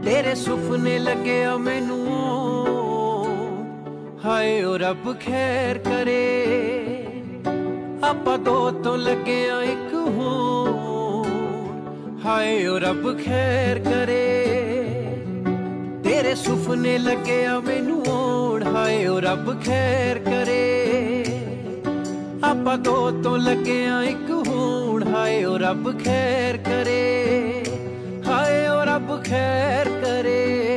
तेरे सुपने लगे आ मैनू, हाय ओ रब खैर करे। आपां दो तो लगे आ एक होर, हाय ओ रब खैर करे। तेरे सुपने लगे आ मैनू ओढ़, हाय ओ रब खैर करे। आपां दो तो लगे आ एक होर, हाय ओ रब खैर करे, हाय ओ रब खैर करे।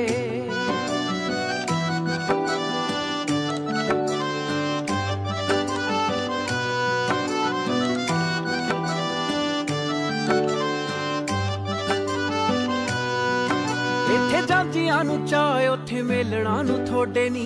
इत्थे जांदियां नू चाहे उत्थे मेलणा नू थोड़े नी,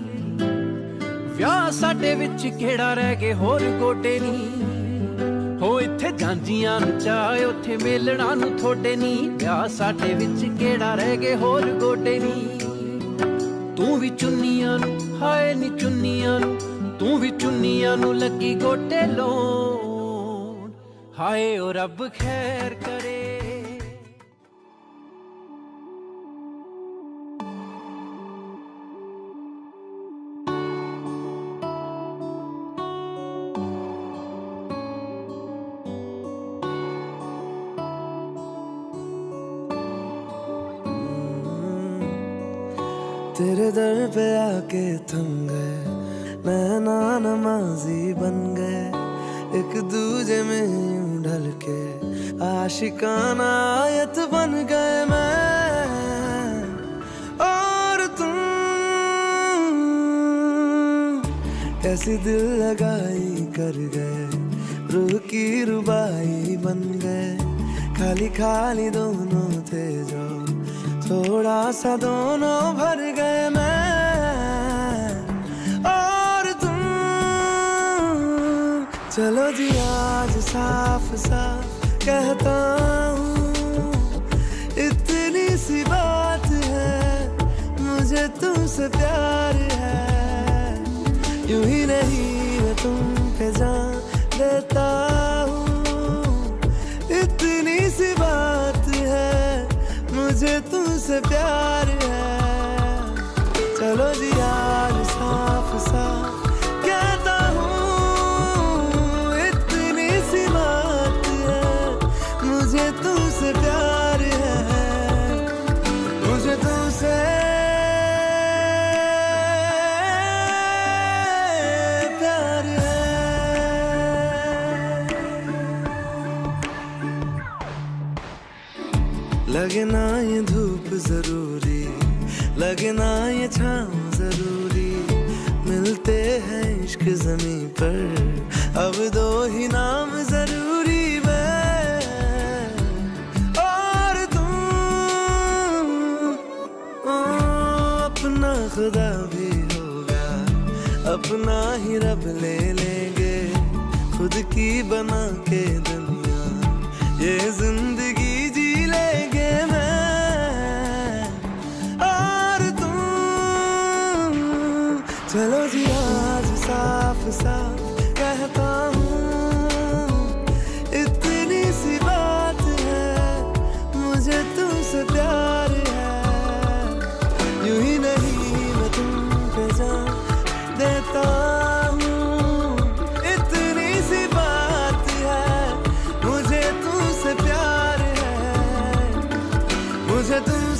विआह साडे विच केड़ा रह गए होर गोडे नी। हो इत्थे जांदियां नू चाहे उत्थे मेलणा नू थोड़े नी, विआह साडे विच केड़ा रह गए होर गोडे नी। तू भी चुन्नियां नू, हाय नी चुन्नियां नू, तू भी चुन्नियां नू लगी गोडे लाउण, हाय ओ रब खैर करे। तेरे दर पे आके थम गए, नैना नमाजी बन गए। एक दूजे में यूं ढल के आशिकाना आयत बन गए मैं और तुम। कैसी दिल लगाई कर गए, रूह की रुबाई बन गए। खाली खाली दोनों थे जो थोड़ा सा दोनों भर गए मैं और तुम। चलो जी आज साफ साफ कहता हूँ, इतनी सी बात है, मुझे तुमसे प्यार है। यूं ही नहीं मैं तुम पे जान देता हूँ, इतनी सी बात है, मुझे तुमसे प्यार है। चलो जी आज साफ साफ कहता हूँ, इतनी सी बात है, मुझे तुमसे प्यार है, मुझे तुमसे प्यार है। लगे ना ये धूप जरूरी, लगे ना ये छाँव जरूरी, मिलते हैं इश्क ज़मीं पर अब दो ही नाम जरूरी, मैं और तुम। अपना खुदा भी होगा, अपना ही रब ले लेंगे, खुद की बना के दुनिया ये जिंदगी जी लेंगे मैं और तुम। चलो जी आज साफ साफ कहता हूँ, इतनी सी बात है, मुझे तुमसे प्यार है। यूं ही नहीं मैं तुम पे जान देता हूँ, इतनी सी बात है, मुझे तुमसे प्यार है, मुझे तुम